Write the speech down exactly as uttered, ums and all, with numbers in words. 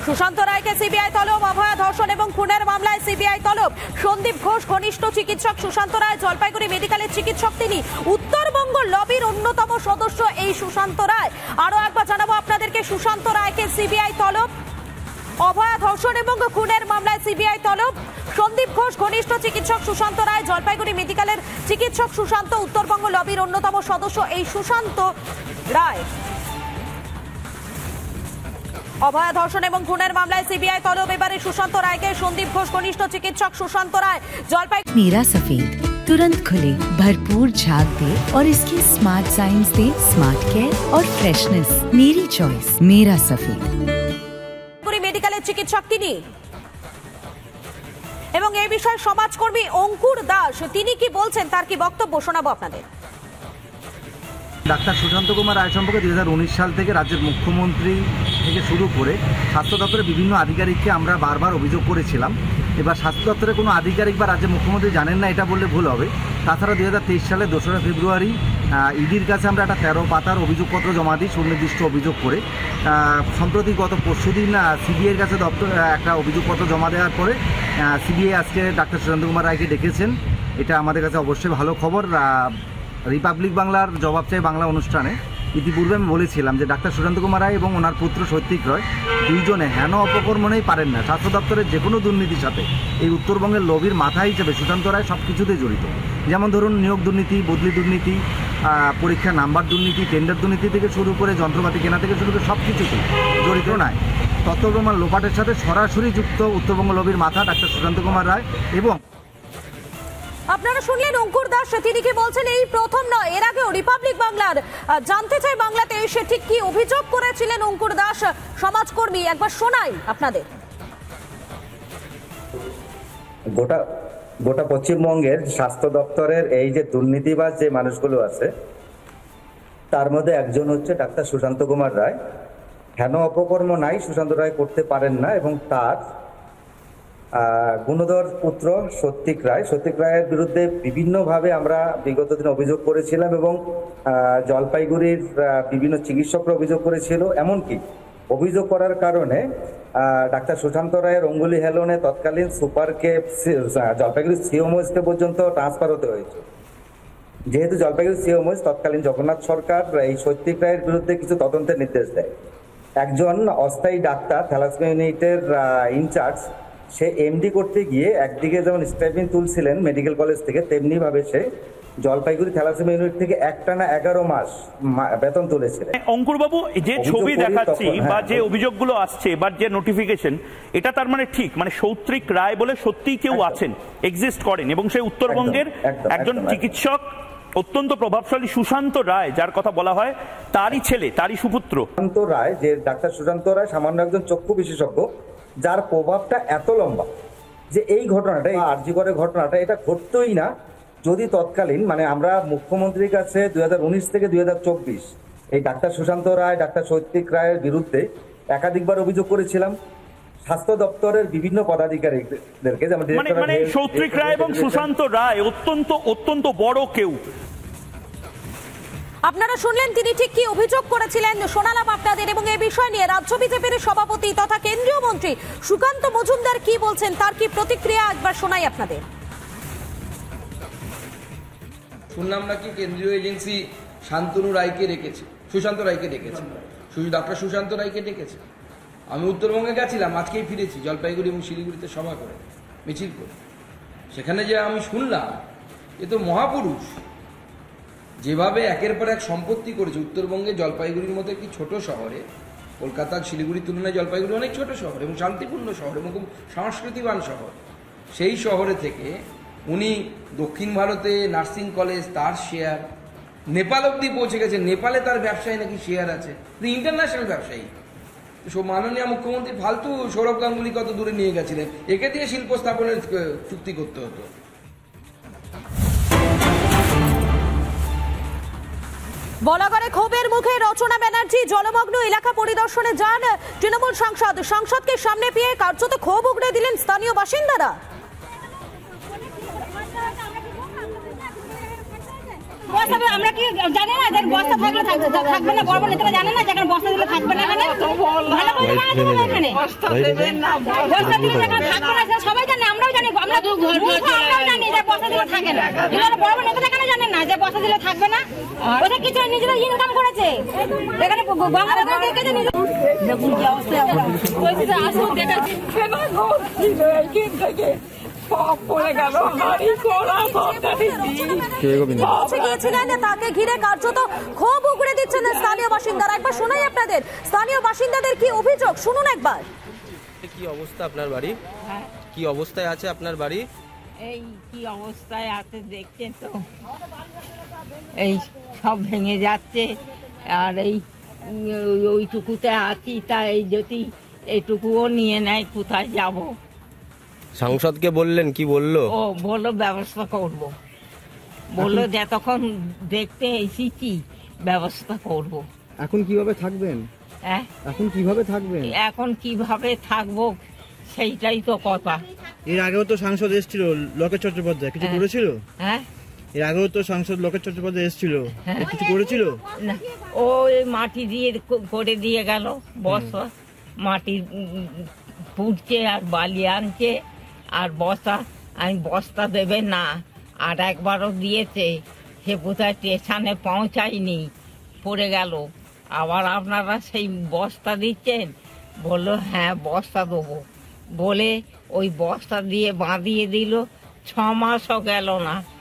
সুশান্ত রায়কে সিবিআই তলব, অভয়া ধর্ষণ এবং খুনের মামলায় সিবিআই তলব। সন্দীপ ঘোষ ঘনিষ্ঠ চিকিৎসক সুশান্ত রায়, জলপাইগুড়ি মেডিকেলের চিকিৎসক তিনি। উত্তরবঙ্গ লবির অন্যতম সদস্য এই সুশান্ত রায়। আরো একবার জানাবো আপনাদেরকে, সুশান্ত রায়কে সিবিআই তলব, অভয়া ধর্ষণ এবং খুনের মামলায় সিবিআই তলব। সন্দীপ ঘোষ ঘনিষ্ঠ চিকিৎসক সুশান্ত রায়, জলপাইগুড়ি মেডিকেলের চিকিৎসক সুশান্ত, উত্তরবঙ্গ লবির অন্যতম সদস্য এই সুশান্ত রায়। অভয়া ধর্ষণ এবং খুনের মামলায় সিবিআই তলব এবারে সুশান্ত রায়কে। সন্দীপ ঘোষ ঘনিষ্ঠ চিকিৎসক সুশান্ত রায়, জলপাইগুড়ি। मीरा सफेद तुरंत खुले, भरपूर झाग दे और इसकी स्मार्ट साइंस दे स्मार्ट केयर और फ्रेशनेस। मेरी चॉइस मीरा सफेद। মেডিকেলের চিকিৎসক তিনি এবং এই বিষয়ে সমাজকর্মী অঙ্কুর দাস তিনি কি বলছেন, তার কি বক্তব্য শোনাবো আপনাদের। ডাক্তার সুশান্ত কুমার রায় সম্পর্কে দুই হাজার উনিশ সাল থেকে রাজ্যের মুখ্যমন্ত্রী থেকে শুরু করে স্বাস্থ্য দপ্তরের বিভিন্ন আধিকারিককে আমরা বারবার অভিযোগ করেছিলাম। এবার স্বাস্থ্য দপ্তরের কোনো আধিকারিক বা রাজ্যের মুখ্যমন্ত্রী জানেন না এটা বললে ভুল হবে। তাছাড়া দুই হাজার তেইশ সালে দোসরা ফেব্রুয়ারি ইডির কাছে আমরা একটা তেরো পাতার অভিযোগপত্র জমা দিই সুনির্দিষ্ট অভিযোগ করে। সম্প্রতি গত পরশুদিন সিবিআইয়ের কাছে দপ্তর একটা অভিযোগপত্র জমা দেওয়ার পরে সিবিআই আজকে ডাক্তার সুশান্ত কুমার রায়কে ডেকেছেন। এটা আমাদের কাছে অবশ্যই ভালো খবর। রিপাবলিক বাংলার জবাব চাই বাংলা অনুষ্ঠানে ইতিপূর্বে আমি বলেছিলাম যে ডাক্তার সুশান্ত কুমার রায় এবং ওনার পুত্র সৈত্বিক রয় দুইজনে হেন অপকর্মণেই পারেন না। স্বাস্থ্য দপ্তরের যে কোনো দুর্নীতির সাথে এই উত্তরবঙ্গের লবির মাথা হিসেবে সুশান্ত রায় সব কিছুতেই জড়িত। যেমন ধরুন নিয়োগ দুর্নীতি, বদলি দুর্নীতি, পরীক্ষা নাম্বার দুর্নীতি, টেন্ডার দুর্নীতি থেকে শুরু করে যন্ত্রপাতি কেনা থেকে শুরু করে সব কিছুতেই জড়িত নয়। তত্ত্বপ্রমাণ লোপাটের সাথে সরাসরি যুক্ত উত্তরবঙ্গ লবির মাথা ডাক্তার সুশান্ত কুমার রায়। এবং আপনারা শুনলেন অঙ্কুর দাস, তিনি কি বলছেন এই প্রথম নয়, এর আগেও রিপাবলিক বাংলার জানতে চাই বাংলাতে এসে ঠিক কি অভিযোগ করেছিলেন অঙ্কুর দাস সমাজকর্মী, একবার শোনাই আপনাদের। গোটা গোটা পশ্চিমবঙ্গের স্বাস্থ্য দপ্তরের এই যে দুর্নীতিবাজ যে মানুষগুলো আছে তার মধ্যে একজন হচ্ছে ডাক্তার সুশান্ত কুমার রায়। হেন অপকর্ম নাই সুশান্ত রায় করতে পারেন না। এবং তার গুণধর পুত্র সত্যিক রায়, সত্যিক রায়ের বিরুদ্ধে বিভিন্নভাবে আমরা বিগত দিনে অভিযোগ করেছিলাম এবং জলপাইগুড়ির বিভিন্ন চিকিৎসকরা অভিযোগ করেছিল। এমনকি অভিযোগ করার কারণে ডাক্তার সুশান্ত রায়ের অঙ্গুলি হেলনে তৎকালীন সুপারকে জলপাইগুড়ি সিওমোসকে পর্যন্ত ট্রান্সফার হতে হয়েছে। যেহেতু জলপাইগুড়ি সিওমোস তৎকালীন জগন্নাথ সরকার এই সত্যিক রায়ের বিরুদ্ধে কিছু তদন্তের নির্দেশ দেয়। একজন অস্থায়ী ডাক্তার থ্যালাসেমিয়া ইউনিটের ইনচার্জ, সে এমডি করতে গিয়ে একদিকে যেমন স্টাইপেন্ড তুলছিলেন মেডিকেল কলেজ থেকে, তেমনি ভাবে সে জলপাইগুড়ি থ্যালাসেমিয়া ইউনিট থেকে একটানা এগারো মাস বেতন তুলেছিলেন। অঙ্কুর বাবু, যে ছবি দেখাচ্ছি বা যে অভিযোগগুলো আসছে বা যে নোটিফিকেশন, এটা তার মানে ঠিক মানে সৌত্রিক রায় বলে সত্যি কেউ আছেন, এক্সিস্ট করেন এবং সেই উত্তরবঙ্গের একজন চিকিৎসক অত্যন্ত প্রভাবশালী সুশান্ত রায় যার কথা বলা হয় তারই ছেলে, তারই সুপুত্র সুশান্ত রায়। যে ডাক্তার সুশান্ত রায় সামান্য একজন চক্ষু বিশেষজ্ঞ যার প্রভাবটা এত লম্বা যে এই ঘটনাটা, এই আরজি করে ঘটনাটা এটা ঘটতোই না যদি তৎকালীন মানে আমরা মুখ্যমন্ত্রীর কাছে দুই হাজার উনিশ থেকে দুই হাজার চব্বিশ এই ডাক্তার সুশান্ত রায়, ডাক্তার সৈত্বিক রায়ের বিরুদ্ধে একাধিকবার অভিযোগ করেছিলাম। স্বাস্থ্য দপ্তরের বিভিন্ন পদাধিকারীদেরকে, যেমন মানে সৌত্রিক রায় এবং সুশান্ত রায় অত্যন্ত অত্যন্ত বড় কেউ। আপনারা শুনলেন তিনি ঠিক কি অভিযোগ করেছিলেন, শোনালাম আপনাদের। এবং এই বিষয় নিয়ে রাজ্য বিজেপির সভাপতি তথা কেন্দ্রীয় মন্ত্রী সুকান্ত মজুমদার কি বলছেন, তার কি প্রতিক্রিয়া একবার শোনাই আপনাদের। শুনলাম নাকি কেন্দ্রীয় এজেন্সি শান্তনু রায়কে রেখেছে, সুশান্ত রায়কে ডেকেছে, ডক্টর সুশান্ত রায়কে ডেকেছে। আমি উত্তরবঙ্গে গেছিলাম, আজকেই ফিরেছি, জলপাইগুড়ি এবং শিলিগুড়িতে সভা করে মিছিল করে। সেখানে যে আমি শুনলাম এ তো মহাপুরুষ, যেভাবে একের পর এক সম্পত্তি করেছে উত্তরবঙ্গে। জলপাইগুড়ির মতো একটি ছোট শহরে, কলকাতা শিলিগুড়ির তুলনায় জলপাইগুড়ি অনেক ছোট শহর এবং শান্তিপূর্ণ শহর এবং খুব সংস্কৃতিবান শহর। সেই শহরে থেকে উনি দক্ষিণ ভারতে নার্সিং কলেজ, তার শেয়ার, নেপাল অব্দি পৌঁছে গেছে। নেপালে তার ব্যবসায়ী নাকি শেয়ার আছে, ইন্টারন্যাশনাল ব্যবসায়ী। মাননীয় মুখ্যমন্ত্রী ফালতু সৌরভ গাঙ্গুলি কত দূরে নিয়ে গেছিলেন, একে দিয়ে শিল্প স্থাপনের চুক্তি করতে হতো। বলাগড়ে ক্ষোভের মুখে রচনা ব্যানার্জি, জলমগ্ন এলাকা পরিদর্শনে যান তৃণমূল সাংসদ। সংসদকে সামনে পেয়ে কার্যত ক্ষোভ উগড়ে দিলেন স্থানীয় বাসিন্দারা। বস্তা দিলে আমরা কি জানি না যে বস্তা থাকলে থাকবে থাকবে না, বড় বড় নেতারা জানে না যে এখানে বস্তা দিলে থাকবে না, এখানে ভালো করে জানা যাবে এখানে বস্তা দিলে এখানে থাকবে না, সেটা সবাই জানে, আমরাও জানি, আমরা আমরাও জানি যে বস্তা দিলে থাকে না, কিন্তু বড় বড় নেতারা কেন জানেন না যে বস্তা দিলে থাকবে না? ওদের কিছু নিজেরা ইনকাম করেছে এখানে গঙ্গাবাজার দেখেছে নিজে দেখুন কি অবস্থা। আসুন দেখাচ্ছি থেকে সব পড়ে গেল, হাড়ি কড়া তরকারি গিয়েছিলেন, তাকে ঘিরে কার্যত ক্ষোভ উগড়ে দিচ্ছেন স্থানীয় বাসিন্দারা। একবার শোনাই আপনাদের স্থানীয় বাসিন্দাদের কি অভিযোগ, শুনুন একবার। কি অবস্থা আপনার বাড়ি, কি অবস্থায় আছে আপনার বাড়ি? এই কি অবস্থায় আছে দেখছেন তো, এই সব ভেঙে যাচ্ছে, আর এই ওইটুকুতে আছি, তাই যদি এইটুকুও নিয়ে নেয় কোথায় যাব? সাংসদকে বললেন, কি বললো? ও বললো ব্যবস্থা করব, বললো যতক্ষণ দেখতে এসেছি ব্যবস্থা করব। এখন কিভাবে থাকবেন? হ্যাঁ, এখন কিভাবে থাকবেন? এখন কিভাবে থাকবো সেইটাই তো কথা। এর আগেও তো সাংসদ এসেছিল লোকেশ চট্টোপাধ্যায়, কিছু করেছিল? হ্যাঁ, এর আগেও তো সাংসদ লোকেশ চট্টোপাধ্যায় এসেছিল, কিছু করেছিল? না, ও মাটি দিয়ে করে দিয়ে গেল, বস্তা মাটি পুড়ছে আর বালি আনছে আর বস্তা, আমি বস্তা দেবে না, আর একবারও দিয়েছে, সে বোধহয় স্টেশনে পৌঁছায়নি, পড়ে গেল। আবার আপনারা সেই বস্তা দিচ্ছেন, বললো হ্যাঁ বস্তা দেবো বলে ওই বস্তা দিয়ে বাঁধিয়ে দিল, ছ মাসও গেল না।